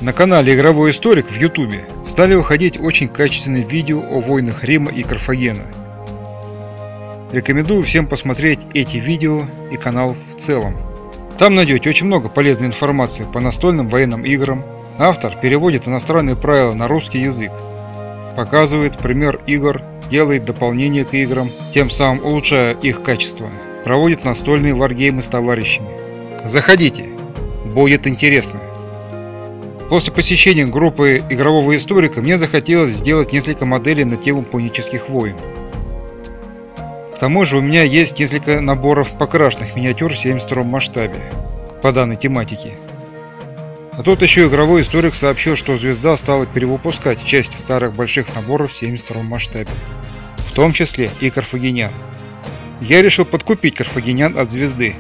На канале Игровой Историк в Ютубе стали выходить очень качественные видео о войнах Рима и Карфагена. Рекомендую всем посмотреть эти видео и канал в целом. Там найдете очень много полезной информации по настольным военным играм. Автор переводит иностранные правила на русский язык, показывает пример игр, делает дополнения к играм, тем самым улучшая их качество, проводит настольные варгеймы с товарищами. Заходите, будет интересно. После посещения группы игрового историка мне захотелось сделать несколько моделей на тему пунических войн. К тому же у меня есть несколько наборов покрашенных миниатюр в 72 масштабе по данной тематике. А тут еще игровой историк сообщил, что Звезда стала перевыпускать части старых больших наборов в 72 масштабе, в том числе и карфагенян. Я решил подкупить карфагенян от Звезды.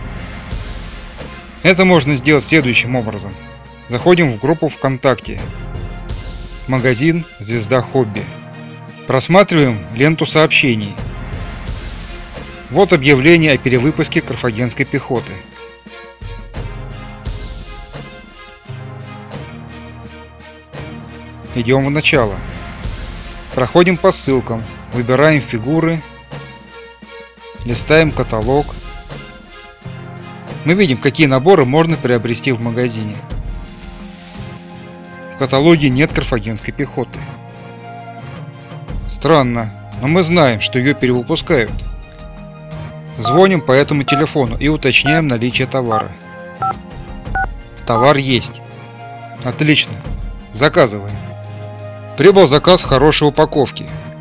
Это можно сделать следующим образом. Заходим в группу ВКонтакте, магазин «Звезда Хобби». Просматриваем ленту сообщений. Вот объявление о перевыпуске карфагенской пехоты. Идем в начало. Проходим по ссылкам, выбираем фигуры, листаем каталог. Мы видим, какие наборы можно приобрести в магазине. В каталоге нет карфагенской пехоты. Странно, но мы знаем, что ее перевыпускают. Звоним по этому телефону и уточняем наличие товара. Товар есть. Отлично. Заказываем. Прибыл заказ в хорошей упаковке.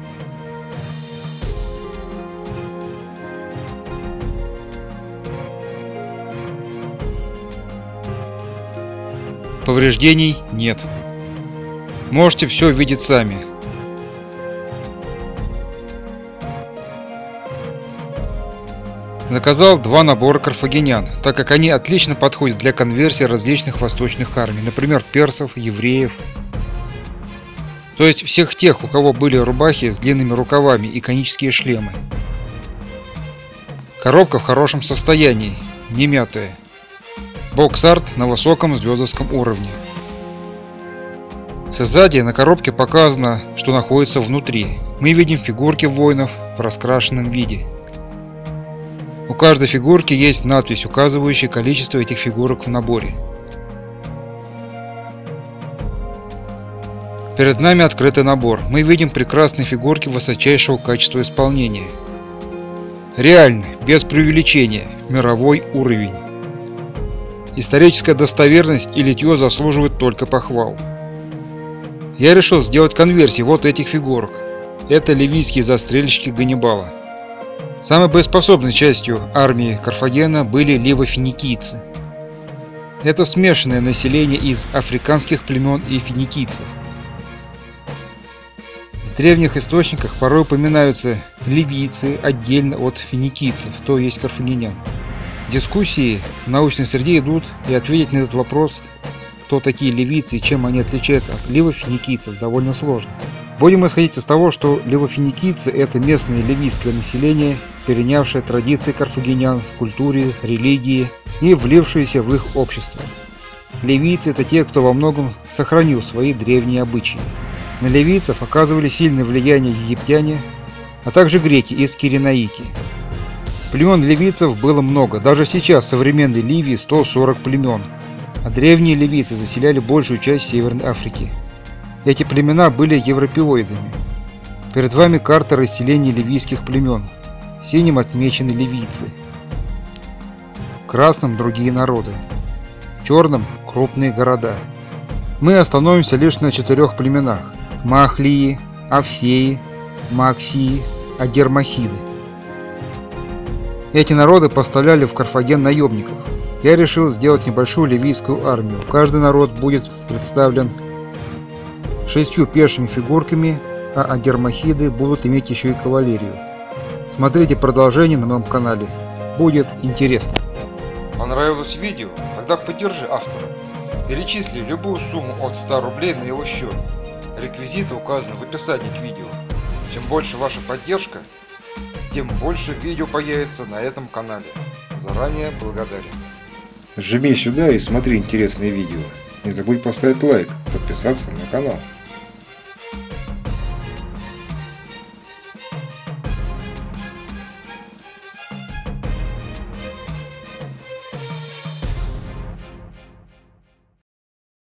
Повреждений нет. Можете все видеть сами. Заказал 2 набора карфагенян, так как они отлично подходят для конверсии различных восточных армий, например, персов, евреев. То есть всех тех, у кого были рубахи с длинными рукавами и конические шлемы. Коробка в хорошем состоянии, не мятая. Бокс-арт на высоком звездовском уровне. Сзади на коробке показано, что находится внутри. Мы видим фигурки воинов в раскрашенном виде. У каждой фигурки есть надпись, указывающая количество этих фигурок в наборе. Перед нами открытый набор. Мы видим прекрасные фигурки высочайшего качества исполнения. Реально, без преувеличения, мировой уровень. Историческая достоверность и литье заслуживают только похвал. Я решил сделать конверсии вот этих фигурок. Это ливийские застрельщики Ганнибала. Самой боеспособной частью армии Карфагена были ливо-финикийцы. Это смешанное население из африканских племен и финикийцев. В древних источниках порой упоминаются ливийцы отдельно от финикийцев, то есть карфагенян. Дискуссии в научной среде идут, и ответить на этот вопрос, кто такие ливийцы и чем они отличаются от ливо-финикийцев, довольно сложно. Будем исходить из того, что ливо-финикийцы – это местное ливийское население, перенявшее традиции карфагенян в культуре, религии и влившееся в их общество. Ливийцы – это те, кто во многом сохранил свои древние обычаи. На ливийцев оказывали сильное влияние египтяне, а также греки из Киренаики. Племен ливийцев было много, даже сейчас в современной Ливии 140 племен, а древние ливийцы заселяли большую часть Северной Африки. Эти племена были европеоидами. Перед вами карта расселения ливийских племен. Синим отмечены ливийцы, красным другие народы, черным крупные города. Мы остановимся лишь на 4 племенах: Махлии, Овсеи, Максии, Адермахиды. Эти народы поставляли в Карфаген наемников. Я решил сделать небольшую ливийскую армию. Каждый народ будет представлен 6 пешими фигурками, а адермахиды будут иметь еще и кавалерию. Смотрите продолжение на моем канале. Будет интересно. Понравилось видео? Тогда поддержи автора. Перечисли любую сумму от 100 рублей на его счет. Реквизиты указаны в описании к видео. Чем больше ваша поддержка, тем больше видео появится на этом канале. Заранее благодарен. Жми сюда и смотри интересные видео. Не забудь поставить лайк, подписаться на канал.